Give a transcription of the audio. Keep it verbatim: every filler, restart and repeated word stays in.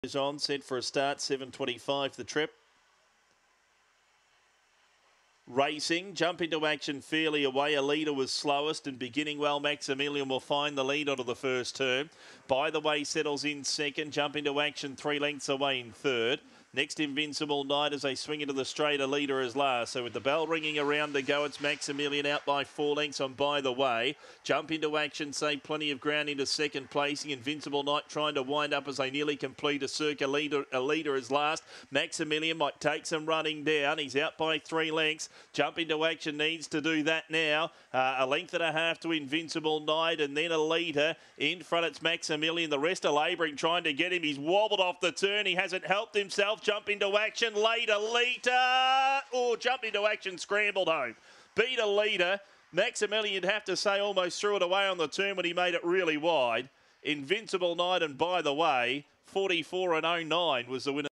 Is on, set for a start, seven twenty-five the trip. Racing, jump into action fairly away. A leader was slowest and beginning well. Maximilian will find the lead onto the first turn. By the way, settles in second. Jump into action three lengths away in third. Next, Invincible Night as they swing into the straight. A leader is last. So with the bell ringing around to go, it's Maximilian out by four lengths on By the Way. Jump into action, save plenty of ground into second placing. Invincible Night trying to wind up as they nearly complete a circa. Leader, a leader is last. Maximilian might take some running down. He's out by three lengths. Jump into action needs to do that now. Uh, a length and a half to Invincible Night and then a leader. In front it's Maximilian. The rest are labouring trying to get him. He's wobbled off the turn. He hasn't helped himself. Jump into action. Later, leader. Or jump into action. Scrambled home. Beat a leader. Maximilian, you'd have to say, almost threw it away on the turn when he made it really wide. Invincible Night and By the Way, forty-four and oh nine was the winner.